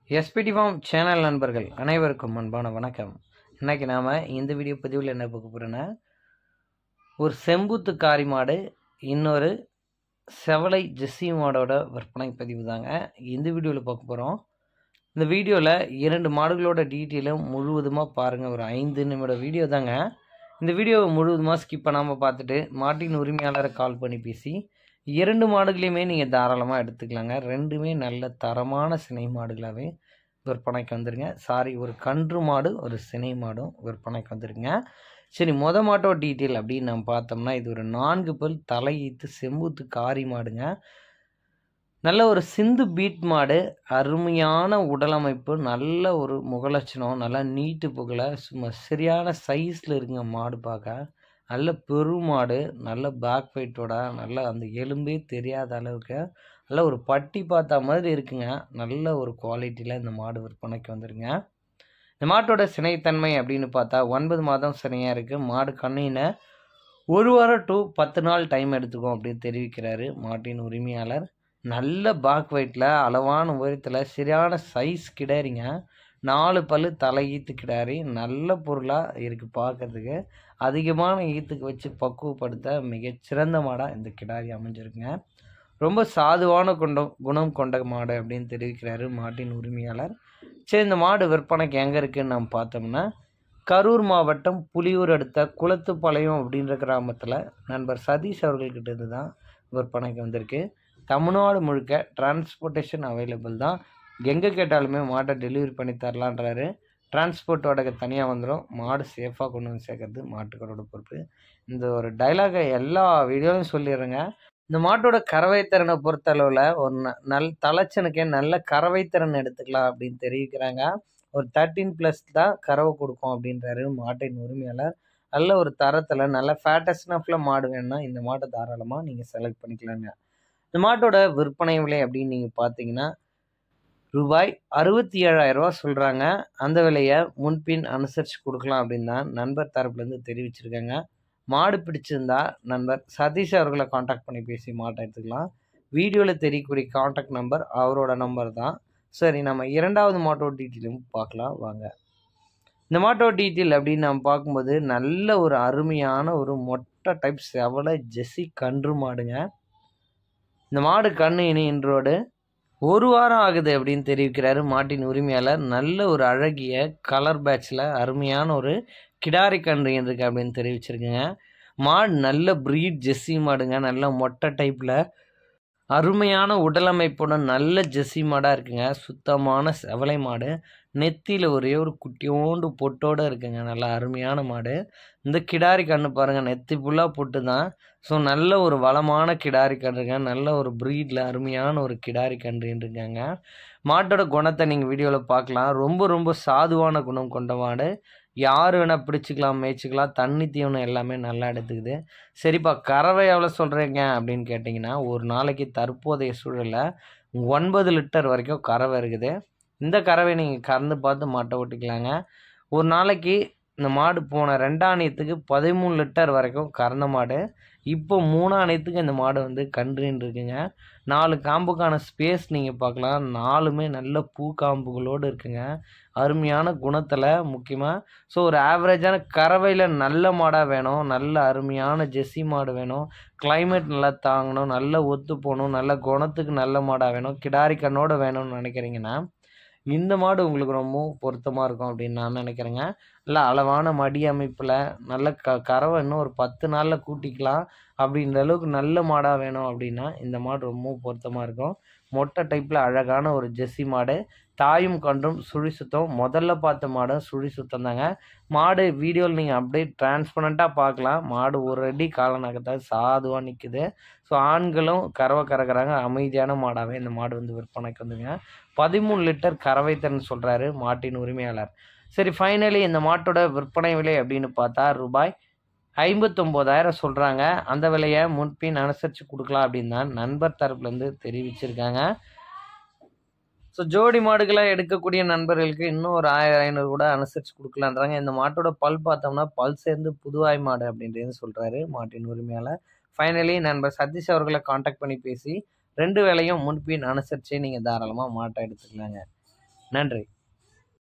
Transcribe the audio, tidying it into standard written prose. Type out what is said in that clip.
SPD form channel நண்பர்கள் அனைவருக்கும் அன்பான வணக்கம். இன்னைக்கு நாம் இந்த வீடியோ பதிவில் என்ன பார்க்க போகிறோன்னா, ஒரு செம்பூத்து காரி மாடு இன்னொரு செவலை ஜெர்சி மாடோட விற்பனை பதிவு தாங்க இந்த வீடியோவில் பார்க்க போகிறோம். இந்த வீடியோவில் 2 மாடுகளோட டீட்டெயிலும் முழுவதுமாக பாருங்கள். ஒரு 5 நிமிட வீடியோ தாங்க. இந்த வீடியோவை முழுவதுமாக ஸ்கிப் பண்ணாமல் பார்த்துட்டு மாட்டின் உரிமையாளரை கால் பண்ணி பேசி 2 மாடுகளையுமே நீங்கள் தாராளமாக எடுத்துக்கலாங்க. 2மே நல்ல தரமான சினை மாடுகளாகவே விற்பனைக்கு வந்துருங்க. ஒரு கன்று மாடு ஒரு சினை மாடும் விற்பனைக்கு வந்துருங்க. சரி, மாட்டோட டீட்டெயில் அப்படின்னு நம்ம பார்த்தோம்னா, இது ஒரு 4 பல் தலையீத்து செம்பூத்து காரி மாடுங்க. நல்ல ஒரு சிந்து பீட் மாடு, அருமையான உடலமைப்பு, நல்ல ஒரு முகலட்சணம், நல்லா நீட்டு புகழ, சும்மா சரியான சைஸில் இருக்குங்க மாடு பார்க்க. நல்ல பெருமாடு, நல்ல பேக் ஃபைட்டோட, நல்ல அந்த எலும்பே தெரியாத அளவுக்கு நல்ல ஒரு பட்டி பார்த்தா மாதிரி இருக்குங்க. நல்ல ஒரு குவாலிட்டியில் இந்த மாடு விற்பனைக்கு வந்துருங்க. இந்த மாட்டோட சினைத்தன்மை அப்படின்னு பார்த்தா 9 மாதம் சினையாக இருக்குது. மாடு கண்ணின 1 வாரம் டு 10 நாள் டைம் எடுத்துக்கும் அப்படின்னு தெரிவிக்கிறாரு மாட்டின் உரிமையாளர். நல்ல பேக் ஃபைட்டில், அளவான உயரத்தில், சரியான சைஸ் கிடாரிங்க. 4 பல்லு தலையீத்து கிடாரி, நல்ல பொருளாக இருக்குது பார்க்கறதுக்கு. அதிகமான ஈத்துக்கு வச்சு பக்குவப்படுத்த மிகச்சிறந்த மாடாக இந்த கிடாரி அமைஞ்சிருக்குங்க. ரொம்ப சாதுவான குணம் கொண்ட மாடு அப்படின்னு தெரிவிக்கிறாரு மாட்டின் உரிமையாளர். சரி, இந்த மாடு விற்பனைக்கு எங்கே இருக்குதுன்னு நம்ம பார்த்தோம்னா, கரூர் மாவட்டம் புலியூர் அடுத்த குளத்துப்பாளையம் அப்படின்ற கிராமத்தில் நண்பர் சதீஷ் அவர்கள்கிட்ட இருந்து தான் விற்பனைக்கு வந்திருக்கு. தமிழ்நாடு முழுக்க டிரான்ஸ்போர்ட்டேஷன் அவைலபிள் தான். எங்கே கேட்டாலுமே மாட்டை டெலிவரி பண்ணி தரலான்றாரு. டிரான்ஸ்போர்ட் வாடகை தனியாக வந்துடும். மாடு சேஃபாக கொண்டு வந்து சேர்க்கறது மாட்டுக்காரோட பொறுப்பு. இந்த ஒரு டைலாகை எல்லா வீடியோலையும் சொல்லிடுறேங்க. இந்த மாட்டோட கறவைத்திறனை பொறுத்தளவில் ஒரு தலைச்சனுக்கே நல்ல கறவைத்திறன் எடுத்துக்கலாம் அப்படின்னு தெரிவிக்கிறாங்க. ஒரு 13+ தான் கறவை கொடுக்கும் அப்படின்றாரு மாட்டின் உரிமையாளர். நல்ல ஒரு தரத்தில் நல்ல ஃபேட்டஸ்னஃபில் மாடு வேணும்னா இந்த மாட்டை தாராளமாக நீங்கள் செலக்ட் பண்ணிக்கலாங்க. இந்த மாட்டோட விற்பனை விலை அப்படின்னு நீங்கள் பார்த்தீங்கன்னா ரூபாய் 67,000 சொல்கிறாங்க. அந்த விலையை முன்பின் அனுசரித்து கொடுக்கலாம் அப்படின்னு தான் நண்பர் தரப்புலேருந்து தெரிவிச்சிருக்காங்க. மாடு பிடிச்சிருந்தா நண்பர் சதீஷ் அவர்களை காண்டாக்ட் பண்ணி பேசி மாட்டை எடுத்துக்கலாம். வீடியோவில் தெரியக்கூடிய காண்டாக்ட் நம்பர் அவரோட நம்பர் தான். சரி, நம்ம 2வது மாட்டோட டீட்டெயிலும் பார்க்கலாம் வாங்க. இந்த மாட்டோட டீட்டெயில் அப்படின்னு நம்ம பார்க்கும்போது நல்ல ஒரு அருமையான ஒரு மொட்டை டைப் செவலை ஜெர்சி கன்று மாடுங்க. இந்த மாடு கண்ணு இன்றோடு 1 வாரம் ஆகுது அப்படின்னு தெரிவிக்கிறாரு மாட்டின் உரிமையாளர். நல்ல ஒரு அழகிய கலர் பேட்சில் அருமையான ஒரு கிடாரி கன்று இருக்கு அப்படின்னு தெரிவிச்சிருக்குங்க. மாடு நல்ல ப்ரீட் ஜெர்சி மாடுங்க. நல்ல மொட்டை டைப்பில் அருமையான உடலமைப்புடன் நல்ல ஜெர்சி மாடாக இருக்குங்க. சுத்தமான செவலை மாடு. நெத்தியில் ஒரே ஒரு குட்டியோண்டு பொட்டோடு இருக்குங்க. நல்ல அருமையான மாடு. இந்த கிடாரி கன்று பாருங்கள், நெத்தி ஃபுல்லாக பொட்டு தான். ஸோ நல்ல ஒரு வளமான கிடாரி கன்றுங்க. நல்ல ஒரு ப்ரீடில் அருமையான ஒரு கிடாரி கன்றுன்னு இருக்காங்க. மாட்டோட குணத்தை நீங்கள் வீடியோவில் பார்க்கலாம். ரொம்ப சாதுவான குணம் கொண்ட மாடு. யார் வேணால் பிடிச்சிக்கலாம், மேய்ச்சிக்கலாம். தண்ணி தீவனம் எல்லாமே நல்லா எடுத்துக்குது. சரிப்பா, கறவை எவ்வளோ சொல்கிறீங்க அப்படின்னு கேட்டிங்கன்னா, ஒரு நாளைக்கு தற்போதைய சூழலில் 9 லிட்டர் வரைக்கும் கறவை இருக்குது. இந்த கறவை நீங்கள் கறந்து பார்த்து மாட்டை ஓட்டிக்கலாங்க. ஒரு நாளைக்கு இந்த மாடு போன 2ஆணியத்துக்கு 13 லிட்டர் வரைக்கும் கறந்த மாடு. இப்போ 3ஆணியத்துக்கு இந்த மாடு வந்து கன்றுன்னு இருக்குங்க. 4 காம்புக்கான ஸ்பேஸ் நீங்கள் பார்க்கலாம். 4மே நல்ல பூ காம்புகளோடு இருக்குங்க. அருமையான குணத்தில் முக்கியமாக. ஸோ ஒரு ஆவரேஜான கறவையில் நல்ல மாடாக வேணும். நல்ல அருமையான ஜெர்சி மாடு வேணும். கிளைமேட் நல்லா தாங்கணும். நல்ல ஒத்து போகணும். நல்ல குணத்துக்கு நல்ல மாடாக வேணும். கிடாரி கண்ணோடு வேணும்னு நினைக்கிறீங்கன்னா இந்த மாடு உங்களுக்கு ரொம்ப பொருத்தமாக இருக்கும் அப்படின்னு நான் நினைக்கிறேங்க. நல்ல அளவான மடி அமைப்பில் நல்ல கறவை இன்னும் ஒரு 10 நாளில் கூட்டிக்கலாம் அப்படின்ற அளவுக்கு நல்ல மாடாக வேணும் அப்படின்னா இந்த மாடு ரொம்ப பொருத்தமாக இருக்கும். மொட்டை டைப்பில் அழகான ஒரு ஜெர்சி மாடு. தாயும் கன்றும் சுழி சுத்தம். முதல்ல பார்த்த மாடும் சுழி சுத்தம் தாங்க. மாடு வீடியோவில் நீங்கள் அப்படியே டிரான்ஸ்பரண்ட்டாக பார்க்கலாம். மாடு ஒரு அடி காலநகத்தாவது சாதுவாக நிற்குது. ஸோ ஆண்களும் கறவை கறக்கிறாங்க. அமைதியான மாடாகவே இந்த மாடு வந்து விற்பனைக்கு வந்துங்க. 13 லிட்டர் கறவைத்திறன் சொல்கிறாரு மாட்டின் உரிமையாளர். சரி, ஃபைனலி இந்த மாட்டோட விற்பனை விலை அப்படின்னு பார்த்தா ரூபாய் 59,000 சொல்கிறாங்க. அந்த விலையை முன்பின் அனுசரித்து கொடுக்கலாம் அப்படின்னு தான் நண்பர் தரப்புலேருந்து தெரிவிச்சிருக்காங்க. ஸோ ஜோடி மாடுகளை எடுக்கக்கூடிய நண்பர்களுக்கு இன்னும் ஒரு 1000-500 கூட அனுசரித்து கொடுக்கலான்றாங்க. இந்த மாட்டோட பல் பார்த்தோம்னா பல் சேர்ந்து புதுவாய் மாடு அப்படின்றது சொல்கிறாரு மாட்டின் உரிமையாளர். ஃபைனலி நண்பர் சதீஷ் அவர்களை காண்டாக்ட் பண்ணி பேசி 2 வேலையும் முன்பின் அனுசரித்து நீங்கள் தாராளமாக மாட்டை எடுத்துக்கலாங்க. நன்றி.